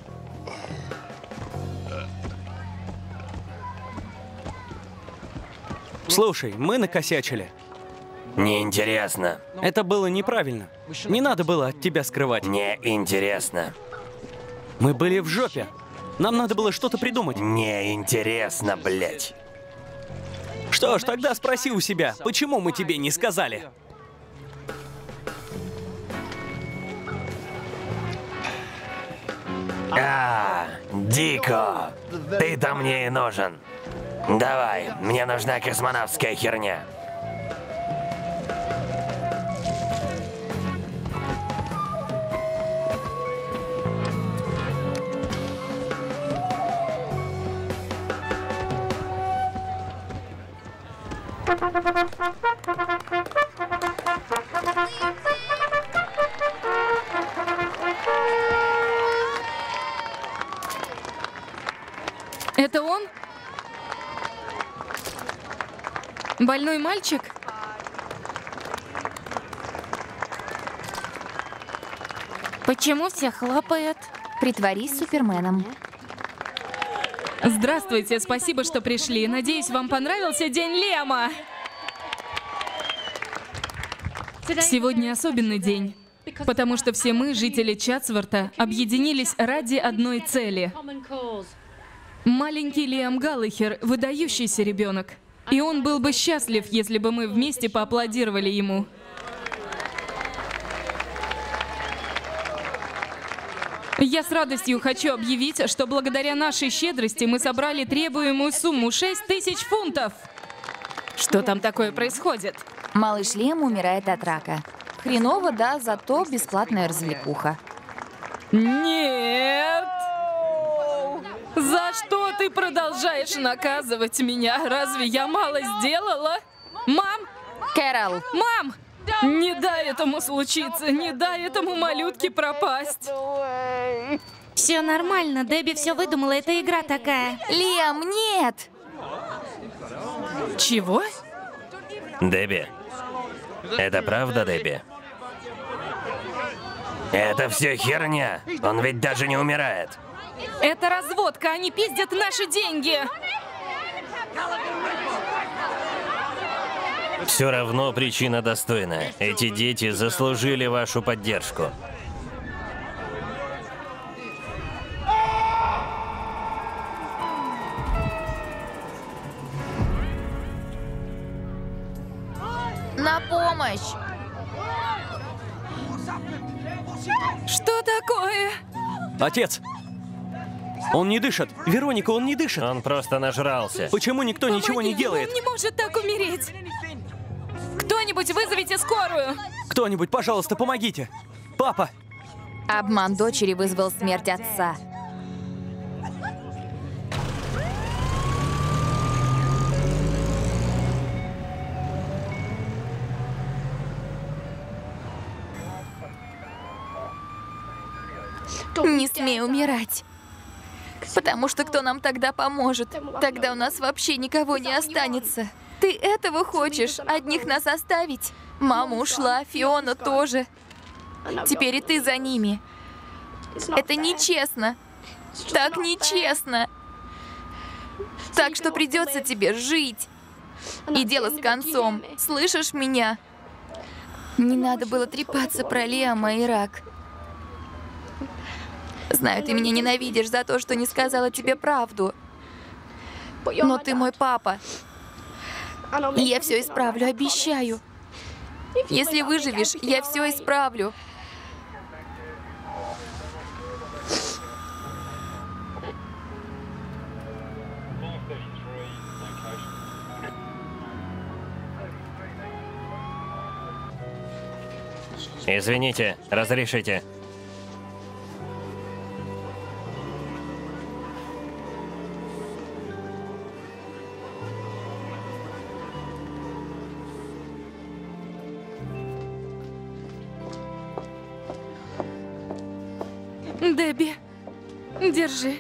Слушай, мы накосячили. Неинтересно. Это было неправильно. Не надо было от тебя скрывать. Неинтересно. Мы были в жопе. Нам надо было что-то придумать. Неинтересно, блядь. Что ж, тогда спроси у себя, почему мы тебе не сказали? Дико. Ты-то мне и нужен. Давай, мне нужна космонавтская херня. Это он? Больной мальчик? Почему все хлопают? Притворись Суперменом. Здравствуйте, спасибо, что пришли. Надеюсь, вам понравился День Лиама. Сегодня особенный день, потому что все мы, жители Чатсворта, объединились ради одной цели. Маленький Лиам Галлахер – выдающийся ребенок. И он был бы счастлив, если бы мы вместе поаплодировали ему. Я с радостью хочу объявить, что благодаря нашей щедрости мы собрали требуемую сумму 6000 фунтов. Что там такое происходит? Малыш Лиам умирает от рака. Хреново, да, зато бесплатная развлекуха. Нет! За что ты продолжаешь наказывать меня? Разве я мало сделала? Мам! Кэрол! Мам! Не дай этому случиться, не дай этому малютке пропасть. Все нормально, Дебби все выдумала, это игра такая. Лиам, нет! Чего? Дебби. Это правда, Дебби? Это все херня. Он ведь даже не умирает. Это разводка, они пиздят наши деньги. Все равно причина достойная. Эти дети заслужили вашу поддержку. На помощь! Что такое? Отец! Он не дышит. Вероника, он не дышит. Он просто нажрался. Почему никто ничего не делает? Он не может так умереть. Кто-нибудь вызовите скорую. Кто-нибудь, пожалуйста, помогите. Папа! Обман дочери вызвал смерть отца. Не смей умирать. Потому что кто нам тогда поможет? Тогда у нас вообще никого не останется. Ты этого хочешь? Одних нас оставить? Мама ушла, Фиона тоже. Теперь и ты за ними. Это нечестно. Так нечестно. Так что придется тебе жить. И дело с концом. Слышишь меня? Не надо было трепаться про Лиама и Рак. Знаю, ты меня ненавидишь за то, что не сказала тебе правду. Но ты мой папа. И я все исправлю, обещаю. Если выживешь, я все исправлю. Извините, разрешите. Дебби, держи.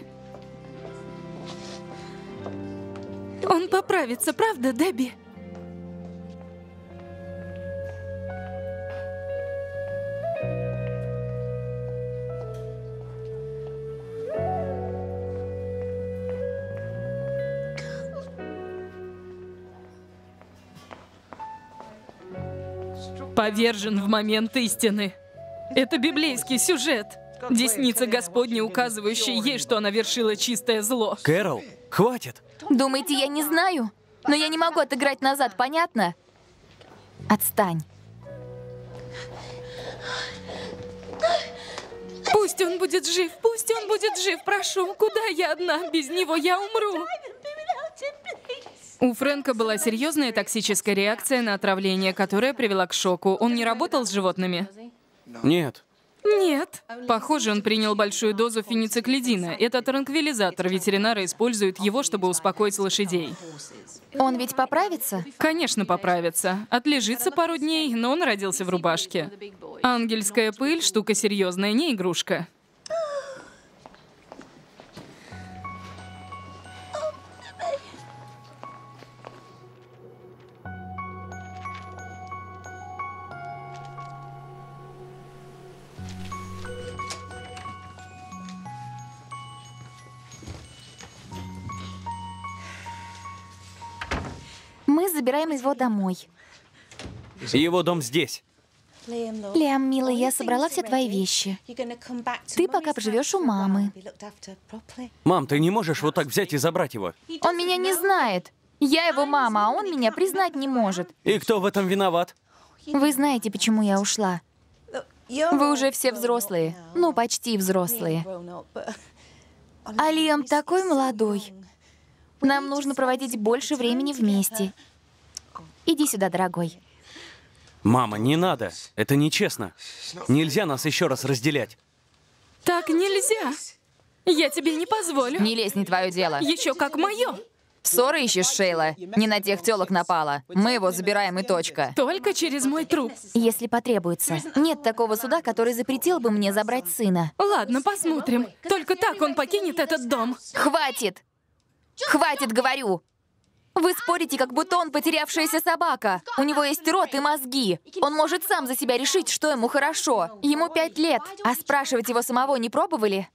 Он поправится, правда, Дебби? Повержен в момент истины. Это библейский сюжет. Десница Господня, указывающая ей, что она вершила чистое зло. Кэрол, хватит! Думаете, я не знаю? Но я не могу отыграть назад, понятно? Отстань. Пусть он будет жив, пусть он будет жив, прошу. Куда я одна? Без него я умру. У Фрэнка была серьезная токсическая реакция на отравление, которая привела к шоку. Он не работал с животными? Нет. Нет. Похоже, он принял большую дозу фенициклидина. Это транквилизатор. Ветеринары используют его, чтобы успокоить лошадей. Он ведь поправится? Конечно, поправится. Отлежится пару дней, но он родился в рубашке. Ангельская пыль — штука серьезная, не игрушка. Мы забираем его домой. Его дом здесь. Лиам, милый, я собрала все твои вещи. Ты пока поживешь у мамы. Мам, ты не можешь вот так взять и забрать его. Он меня не знает. Я его мама, а он меня признать не может. И кто в этом виноват? Вы знаете, почему я ушла. Вы уже все взрослые. Ну, почти взрослые. А Лиам такой молодой. Нам нужно проводить больше времени вместе. Иди сюда, дорогой. Мама, не надо. Это нечестно. Нельзя нас еще раз разделять. Так нельзя. Я тебе не позволю. Не лезь, не твое дело. Еще как мое. Ссоры ищешь, Шейла? Не на тех тёлок напала. Мы его забираем и точка. Только через мой труп. Если потребуется. Нет такого суда, который запретил бы мне забрать сына. Ладно, посмотрим. Только так он покинет этот дом. Хватит! Хватит, говорю! Вы спорите, как будто он потерявшаяся собака. У него есть рот и мозги. Он может сам за себя решить, что ему хорошо. Ему 5 лет. А спрашивать его самого не пробовали?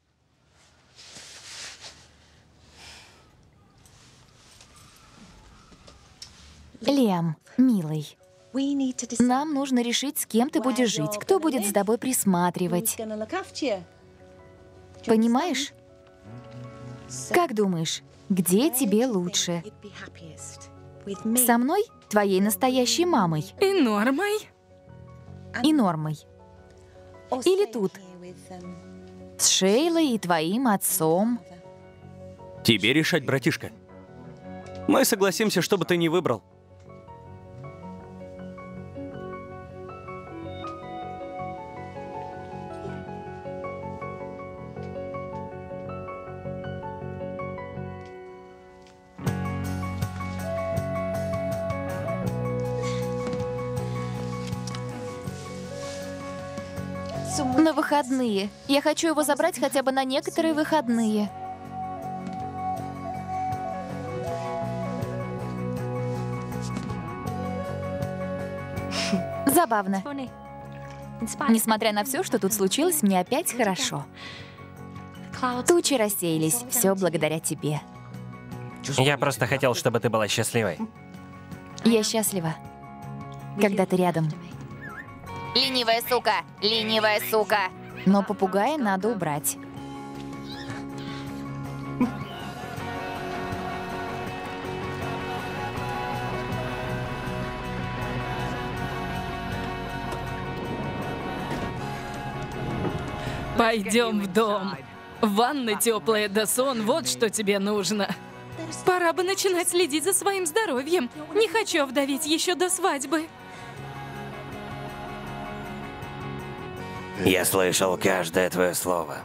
Лиам, милый, нам нужно решить, с кем ты будешь жить, кто будет за тобой присматривать. Понимаешь? Как думаешь, где тебе лучше? Со мной, твоей настоящей мамой? И Нормой? И Нормой? Или тут? С Шейлой и твоим отцом? Тебе решать, братишка. Мы согласимся, что бы ты ни выбрал. На выходные. Я хочу его забрать хотя бы на некоторые выходные. Забавно. Несмотря на все, что тут случилось, мне опять хорошо. Тучи рассеялись. Все благодаря тебе. Я просто хотел, чтобы ты была счастливой. Я счастлива, когда ты рядом. Ленивая сука! Ленивая сука! Но попугая надо убрать. Пойдем в дом. Ванна теплая, да сон, вот что тебе нужно. Пора бы начинать следить за своим здоровьем. Не хочу вдовить еще до свадьбы. Я слышал каждое твое слово.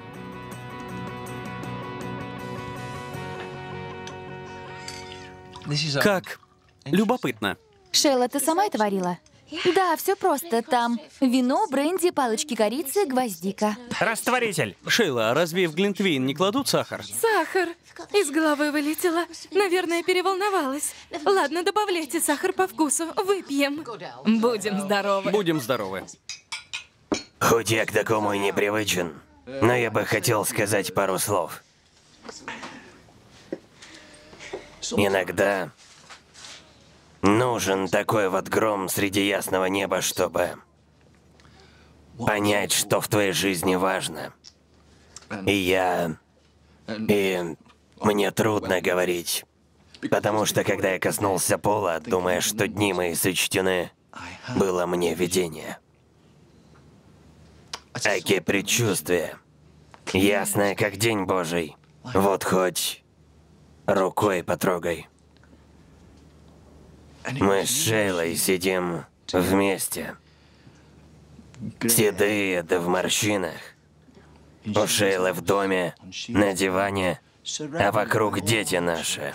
Как? Любопытно. Шейла, ты сама это варила? Да, все просто. Там вино, бренди, палочки корицы, гвоздика. Растворитель. Шейла, а разве в глинтвейн не кладут сахар? Сахар. Из головы вылетело. Наверное, переволновалась. Ладно, добавляйте сахар по вкусу. Выпьем. Будем здоровы. Будем здоровы. Хоть я к такому и не привычен, но я бы хотел сказать пару слов. Иногда нужен такой вот гром среди ясного неба, чтобы понять, что в твоей жизни важно. И мне трудно говорить, потому что когда я коснулся пола, думая, что дни мои сочтены, было мне видение. Такие предчувствия, ясное, как день Божий. Вот хоть рукой потрогай. Мы с Шейлой сидим вместе. Седые, да в морщинах. У Шейлы в доме, на диване, а вокруг дети наши.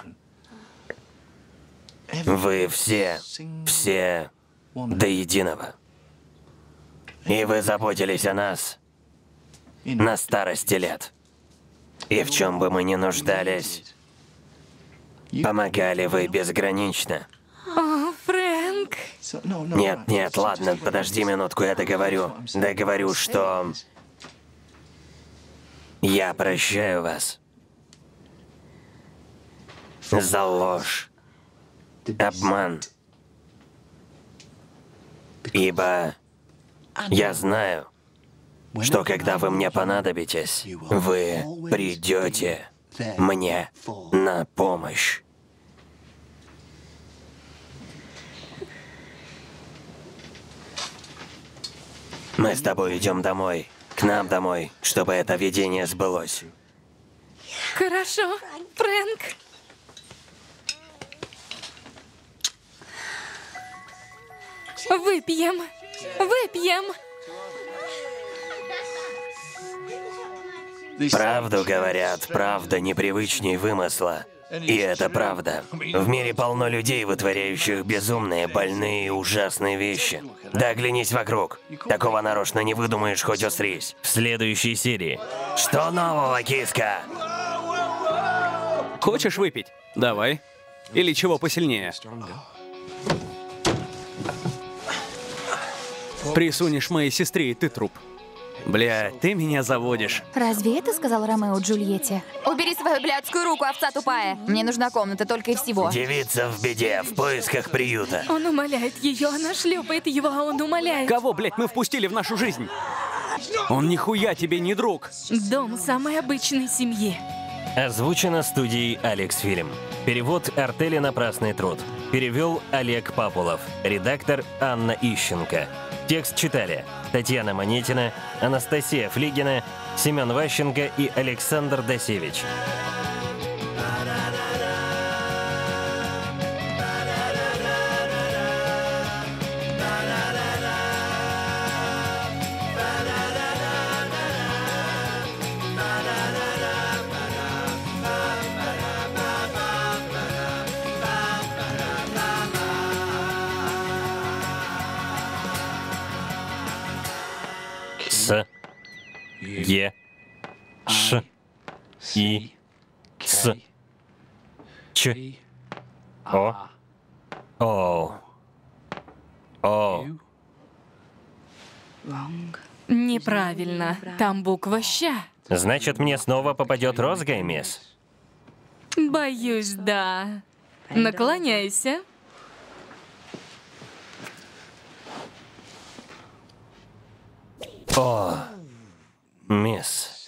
Вы все до единого. И вы заботились о нас на старости лет. И в чем бы мы ни нуждались, помогали вы безгранично. О, Фрэнк. Нет, ладно, подожди минутку, я договорю. Договорю, что я прощаю вас за ложь, обман. Ибо я знаю, что когда вы мне понадобитесь, вы придете мне на помощь. Мы с тобой идем домой, к нам домой, чтобы это видение сбылось. Хорошо, Фрэнк. Выпьем. Выпьем. Правду говорят, правда непривычней вымысла. И это правда. В мире полно людей, вытворяющих безумные, больные и ужасные вещи. Да оглянись вокруг. Такого нарочно не выдумаешь, хоть усрись. В следующей серии. Что нового, киска? Хочешь выпить? Давай. Или чего посильнее? Присунешь моей сестре, и ты труп. Бля, ты меня заводишь. Разве это сказал Ромео Джульетте? Убери свою блядскую руку, овца тупая. Мне нужна комната только и всего. Девица в беде, в поисках приюта. Он умоляет ее, она шлепает его, а он умоляет. Кого, блядь, мы впустили в нашу жизнь? Он нихуя тебе не друг. Дом самой обычной семьи. Озвучено студией Алекс Фильм. Перевод Артели «Напрасный труд». Перевел Олег Папулов. Редактор Анна Ищенко. Текст читали Татьяна Монетина, Анастасия Флигина, Семен Ващенко и Александр Досевич. С, Е, Ш, И, С, Ч, О, О, О. Неправильно. Там буква «щ». Значит, мне снова попадет розга, мисс? Боюсь, да. Наклоняйся. О, мисс.